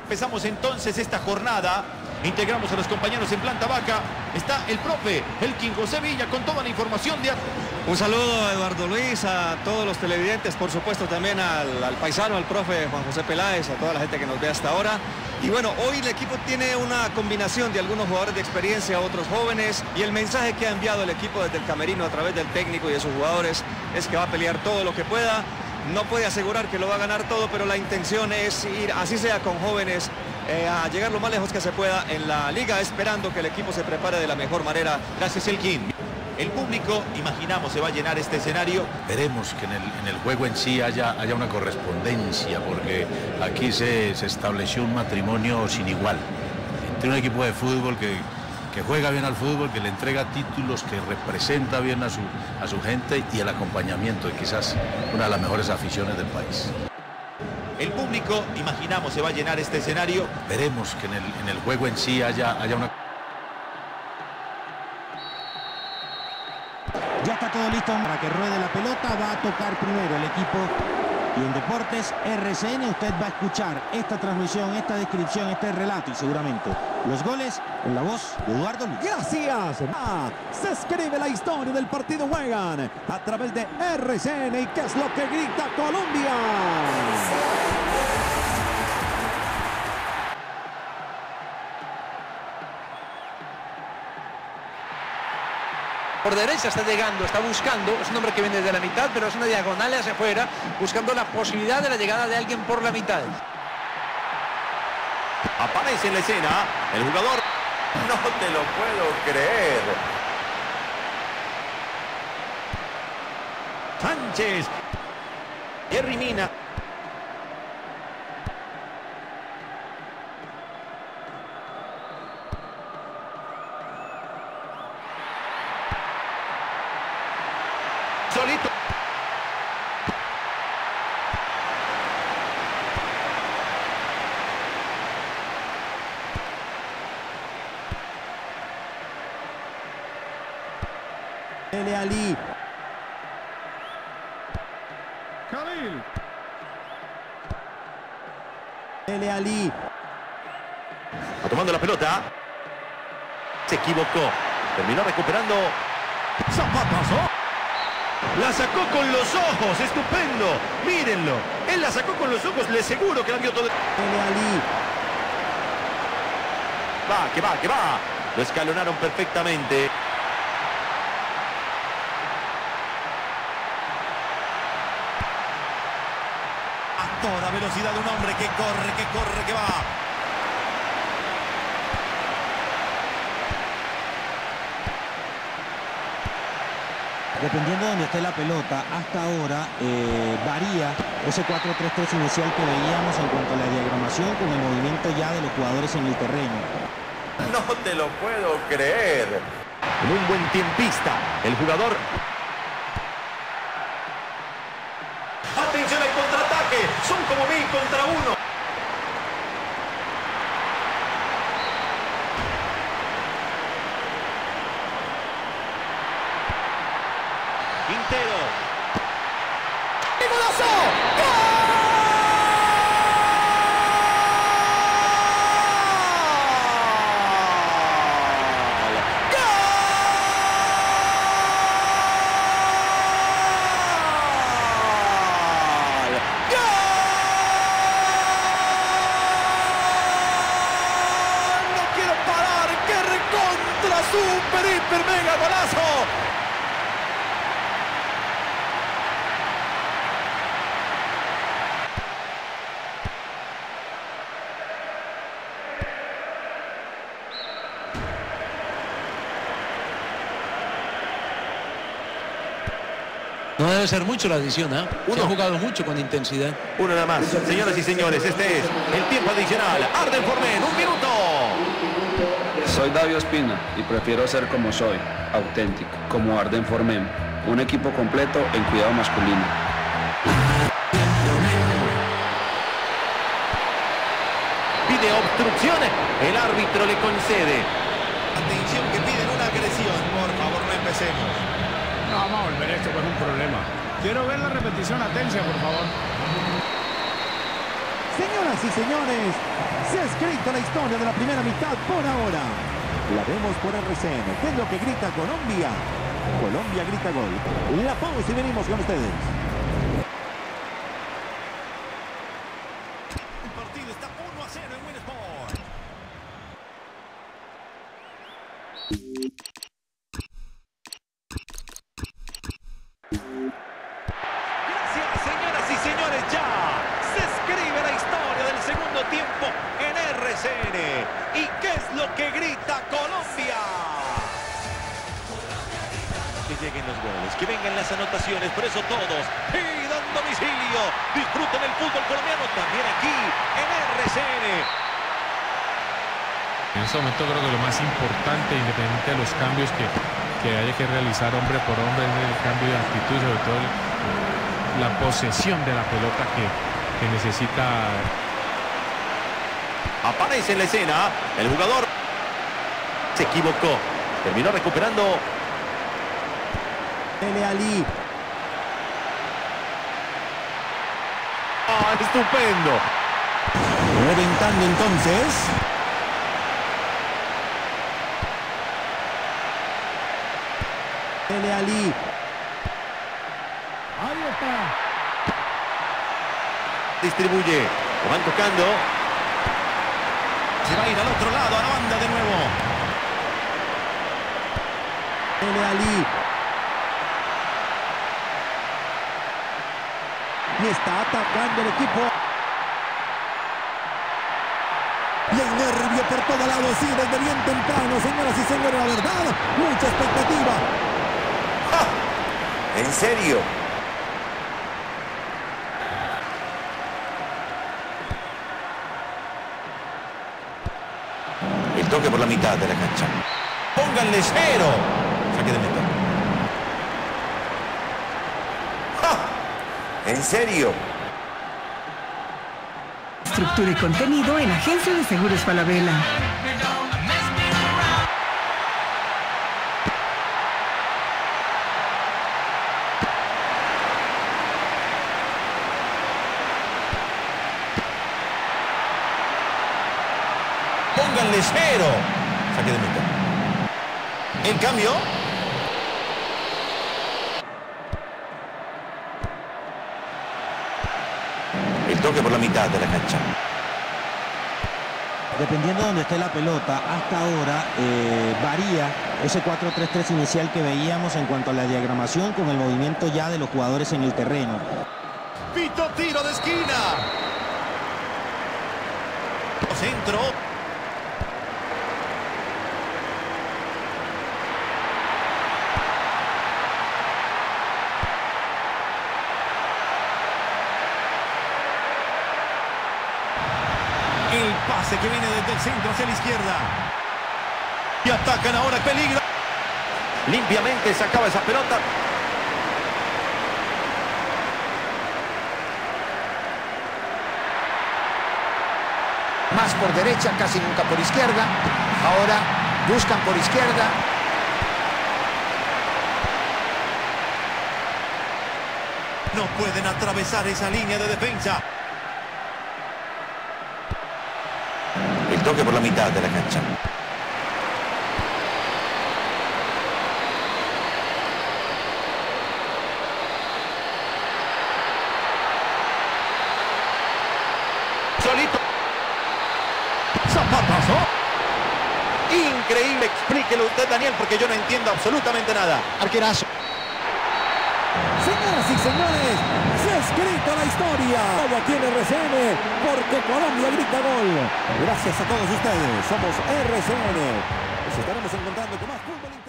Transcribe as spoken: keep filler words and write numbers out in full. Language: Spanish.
Empezamos entonces esta jornada. Integramos a los compañeros en planta baja. Está el profe Elkin José Villa con toda la información de... Un saludo a Eduardo Luis, a todos los televidentes, por supuesto también al, al paisano, al profe Juan José Peláez, a toda la gente que nos ve hasta ahora. Y bueno, hoy el equipo tiene una combinación de algunos jugadores de experiencia, otros jóvenes, y el mensaje que ha enviado el equipo desde el camerino a través del técnico y de sus jugadores es que va a pelear todo lo que pueda. No puede asegurar que lo va a ganar todo, pero la intención es ir, así sea con jóvenes, eh, a llegar lo más lejos que se pueda en la liga, esperando que el equipo se prepare de la mejor manera. Gracias, Elkin. El público, imaginamos, se va a llenar este escenario. Veremos que en el, en el juego en sí haya, haya una correspondencia, porque aquí se, se estableció un matrimonio sin igual entre un equipo de fútbol que, que juega bien al fútbol, que le entrega títulos, que representa bien a su, a su gente, y el acompañamiento de quizás una de las mejores aficiones del país. El público, imaginamos, se va a llenar este escenario. Veremos que en el, en el juego en sí haya, haya una... Ya está todo listo para que ruede la pelota. Va a tocar primero el equipo. Y en Deportes R C N usted va a escuchar esta transmisión, esta descripción, este relato y seguramente los goles en la voz de Eduardo Luis. Gracias. Ah, se escribe la historia del partido. Juegan a través de R C N. ¿Y qué es lo que grita Colombia? Por derecha está llegando, está buscando, es un hombre que viene de la mitad, pero es una diagonal hacia afuera, buscando la posibilidad de la llegada de alguien por la mitad. Aparece en la escena el jugador. No te lo puedo creer. Sánchez. Jerry Mina. Solito. Ele Ali. Khalil. Ele Ali. Va tomando la pelota. Se equivocó. Terminó recuperando. Zapatazo. La sacó con los ojos, estupendo, mírenlo, él la sacó con los ojos, le aseguro que la vio todo. Ele Ali. Va, que va, que va, lo escalonaron perfectamente. A toda velocidad un hombre que corre, que corre, que va. Dependiendo de donde esté la pelota, hasta ahora eh, varía ese cuatro tres tres inicial que veíamos en cuanto a la diagramación con el movimiento ya de los jugadores en el terreno. No te lo puedo creer. Con un buen tiempista, el jugador. Atención al contraataque, son como mil contra uno. Quintero. ¡Y golazo! ¡Gol! ¡Gol! ¡Gol! ¡No quiero parar! ¡Qué recontra super hiper mega golazo! No debe ser mucho la adición, ¿eh? Uno. Se ha jugado mucho con intensidad. Uno nada más. Señoras y señores, este es el tiempo adicional. Arden Formen, un minuto. Soy Davio Espina y prefiero ser como soy, auténtico, como Arden Formen, un equipo completo en cuidado masculino. Pide obstrucciones, el árbitro le concede. Atención que piden una agresión, por favor no empecemos. No vamos a volver esto, que es un problema. Quiero ver la repetición, Atencia, por favor. Señoras y señores, se ha escrito la historia de la primera mitad por ahora. La vemos por R C N. ¿Qué es lo que grita Colombia? Colombia grita gol. La pausa y venimos con ustedes. El partido está uno a cero en Winsport. Gracias, señoras y señores. Ya se escribe la historia del segundo tiempo en R C N. ¿Y qué es lo que grita Colombia? Que lleguen los goles, que vengan las anotaciones, por eso todos pidan domicilio, disfruten el fútbol colombiano también aquí en R C N. En este momento creo que lo más importante, independientemente de los cambios que, que haya que realizar hombre por hombre, es el cambio de actitud, sobre todo el, la posesión de la pelota que, que necesita. Aparece en la escena el jugador. Se equivocó, terminó recuperando. Dele Ali. ¡Ah, estupendo! Reventando entonces. Dele Ali. Ahí está. Distribuye, lo van tocando. Se va a ir al otro lado, a la banda de nuevo. Dele Ali. Y está atacando el equipo. Y hay nervio por todo lado, sí, desde bien temprano, señoras y señores, la verdad, mucha expectativa. ¡Ja! ¿En serio? El toque por la mitad de la cancha. Pónganle cero. Saque de meta. ¿En serio? Estructura y contenido en Agencia de Seguros Falabella. Pónganle cero. Saque de meta. El cambio. El toque por la mitad de la cancha. Dependiendo de donde esté la pelota, hasta ahora eh, varía ese cuatro tres tres inicial que veíamos en cuanto a la diagramación con el movimiento ya de los jugadores en el terreno. Pito tiro de esquina. Centro. El pase que viene desde el centro hacia la izquierda. Y atacan ahora, peligro. Limpiamente sacaba esa pelota. Más por derecha, casi nunca por izquierda. Ahora buscan por izquierda. No pueden atravesar esa línea de defensa. El toque por la mitad de la cancha. Solito. Zapatazo. Increíble, explíquelo usted, Daniel, porque yo no entiendo absolutamente nada. Arquerazo. Señoras y señores, se ha escrito la historia. Todo aquí en R C N, porque Colombia grita gol. Gracias a todos ustedes, somos R C N. Nos estaremos encontrando con más fútbol.